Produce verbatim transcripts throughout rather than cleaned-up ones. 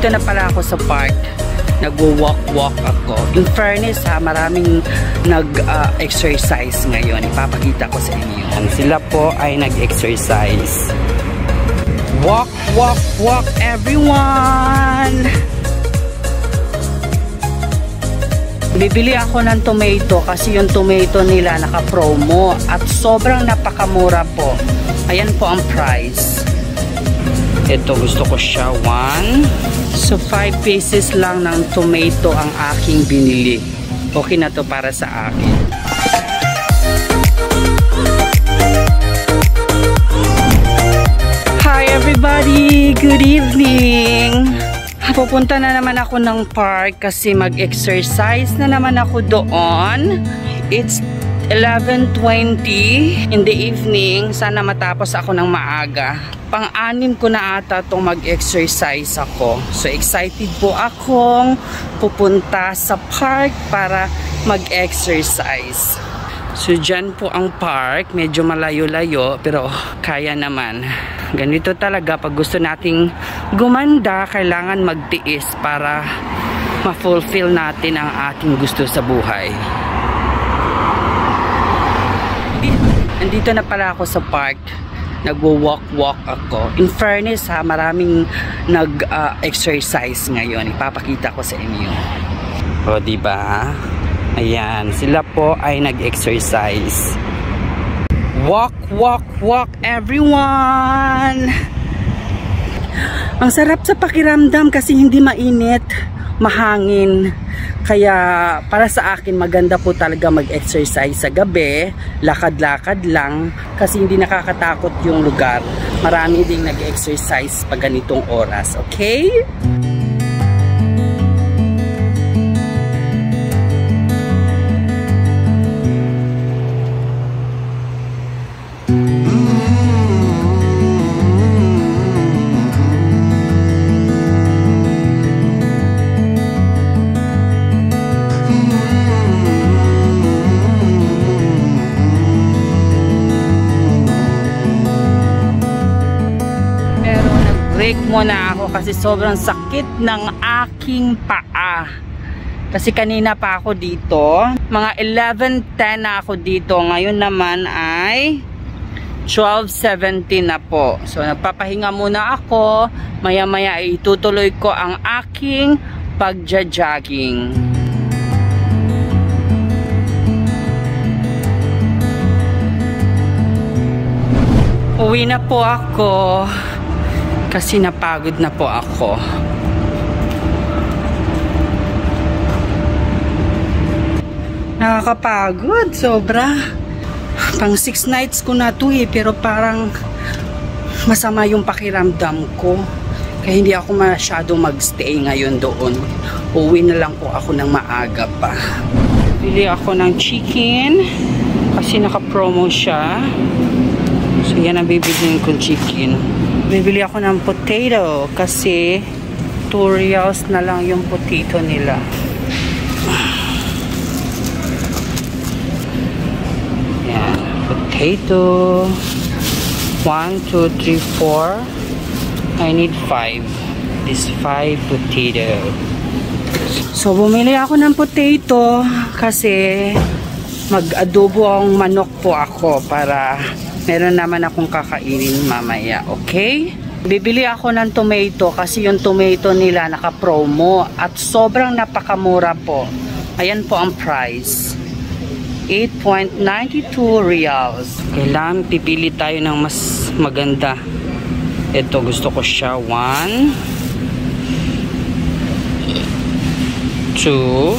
Nandito na pala ako sa park. Nagwo-walk-walk ako. In fairness ha, maraming nag-exercise uh, ngayon. Ipapakita ko sa inyo. Sila po ay nag-exercise. Walk, walk, walk everyone! Bibili ako ng tomato kasi yung tomato nila naka-promo at sobrang napakamura po. Ayan po ang price. Ito gusto ko siya. One. So five pieces lang ng tomato ang aking binili. Okay na to para sa akin. Hi everybody! Good evening! Pupunta na naman ako ng park kasi mag-exercise na naman ako doon. It's eleven twenty in the evening. Sana matapos ako ng maaga. Pang-anim ko na ata itong mag-exercise ako. So excited po akong pupunta sa park para mag-exercise. So dyan po ang park. Medyo malayo-layo pero kaya naman. Ganito talaga pag gusto nating gumanda, kailangan magtiis para ma-fulfill natin ang ating gusto sa buhay. Andito na pala ako sa park. Nagwo-walk-walk ako. In fairness ha, maraming nag-exercise uh, ngayon. Ipapakita ko sa inyo. O diba? Ayan, sila po ay nag-exercise. Walk, walk, walk everyone! Ang sarap sa pakiramdam kasi hindi mainit, mahangin. Kaya para sa akin maganda po talaga mag-exercise sa gabi, lakad-lakad lang kasi hindi nakakatakot yung lugar. Marami ding nag-exercise pag ganitong oras, okay? Break muna ako kasi sobrang sakit ng aking paa. Kasi kanina pa ako dito. Mga eleven ten na ako dito. Ngayon naman ay twelve seventeen na po. So nagpapahinga muna ako. Maya maya ay itutuloy ko ang aking pagja-jogging. Uwi na po ako. Kasi napagod na po ako. Nakakapagod, sobra. Pang six nights ko na to eh, pero parang masama yung pakiramdam ko. Kaya hindi ako masyadong magstay ngayon doon. Uwi na lang po ako ng maaga pa. Bili ako ng chicken kasi naka-promo siya. So yan ang bibiliin kong chicken. Bibili ako ng potato kasi two reals na lang yung potato nila. Yan, potato. One, two, three, four. I need five. This five potato. So bumili ako ng potato kasi mag-adobo ang manok po ako para meron naman akong kakainin mamaya, okay? Bibili ako ng tomato kasi yung tomato nila naka-promo at sobrang napakamura po. Ayan po ang price. eight point nine two reals. Kailangan pipili tayo ng mas maganda. Ito gusto ko siya. One. Two.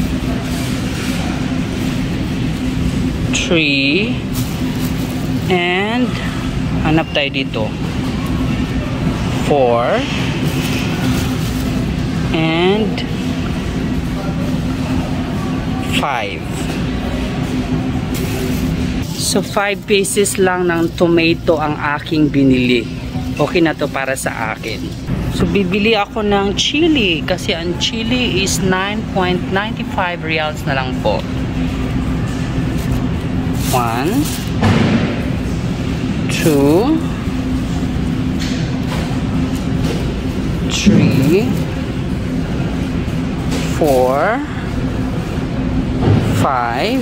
Three. And hanap tayo dito. Four. And five. So five pieces lang ng tomato ang aking binili. Okay na to para sa akin. So bibili ako ng chili kasi ang chili is nine point nine five reals na lang po. One. Two, three, four, five,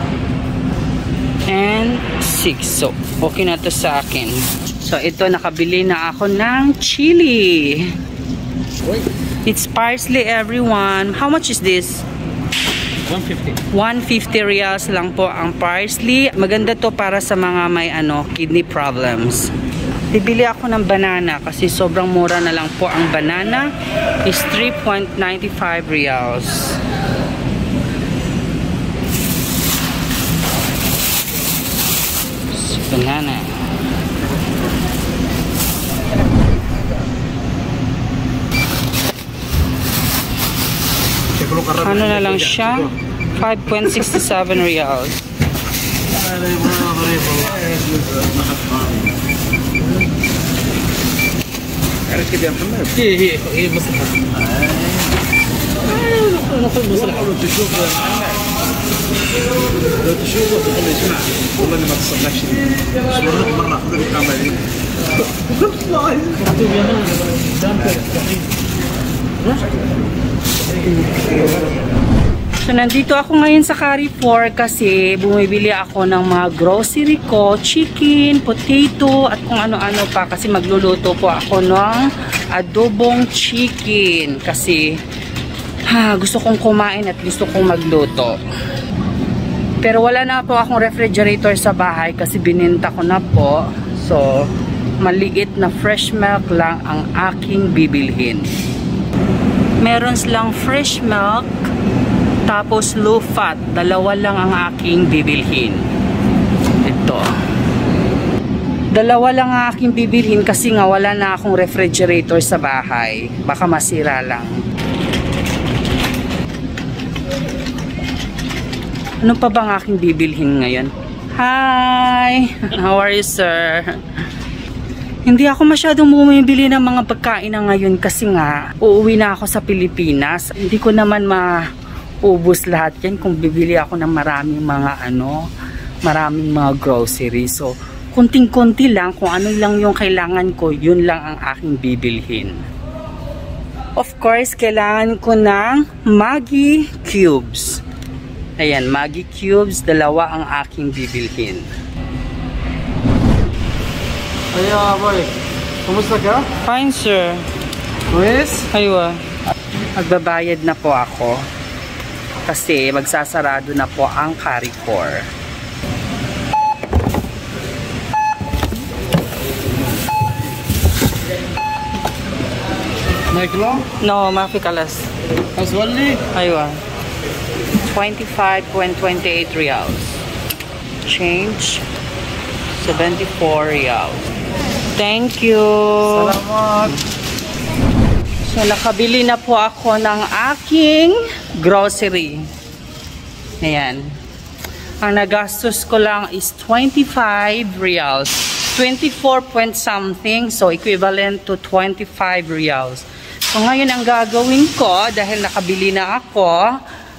and six. So, okay na to sa akin. So, ito, nakabili na ako ng chili. It's parsley, everyone. How much is this? one fifty. one fifty reals lang po ang parsley. Maganda to para sa mga may ano, kidney problems. Bibili ako ng banana kasi sobrang mura na lang po ang banana. Is three point nine five reals. Banana. Ano na lang siya? five point six seven reals. عرفت كده يا محمد؟ هي هي هي مصلحة. نقول مصلحة. لو تشوف لو تشوف تقول لي اسمع والله اني ما تصلحش مرة مرة خذ الكاميرا دي. So, nandito ako ngayon sa Carrefour kasi bumibili ako ng mga grocery ko, chicken, potato, at kung ano-ano pa kasi magluluto po ako ng adobong chicken kasi ha, gusto kong kumain at gusto kong magluto. Pero wala na po akong refrigerator sa bahay kasi bininta ko na po. So, maliit na fresh milk lang ang aking bibilhin. Meron silang fresh milk tapos low fat, dalawa lang ang aking bibilhin. Ito. Dalawa lang ang aking bibilhin kasi nga wala na akong refrigerator sa bahay. Baka masira lang. Ano pa bang aking bibilhin ngayon? Hi! How are you, sir? Hindi ako masyadong bumibili ng mga pagkain na ngayon kasi nga uuwi na ako sa Pilipinas. Hindi ko naman ma ubos lahat yan kung bibili ako ng maraming mga ano, maraming mga groceries. So, kunting-kunti lang, kung ano lang yung kailangan ko, yun lang ang aking bibilhin. Of course, kailangan ko ng Maggi cubes. Ayan, Maggi cubes, dalawa ang aking bibilhin. Ayo, boy. Kumusta ka? Fine, sir. Luis? Aywa. Magbabayad na po ako. Kasi magsasarado na po ang Carrefour. Maiklo? No, ma fi kalas. Aswali? Aywa. twenty-five point two eight reals. Change seventy-four reals. Thank you. Salamat. So, nakabili na po ako ng aking grocery. Ayan. Ang nagastos ko lang is twenty-five reals. twenty-four point something. So, equivalent to twenty-five reals. So, ngayon ang gagawin ko, dahil nakabili na ako,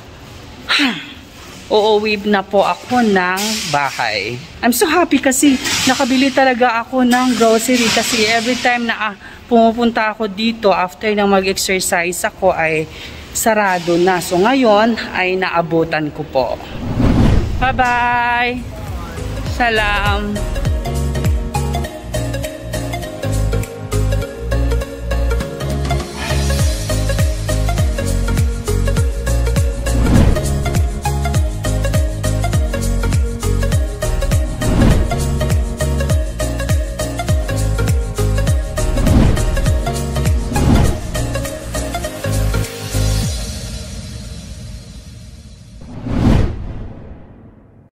uuwi na po ako ng bahay. I'm so happy kasi nakabili talaga ako ng grocery kasi every time na ah, pumupunta ako dito after nang mag-exercise ako ay sarado na. So ngayon ay naabutan ko po. Bye-bye! Salam!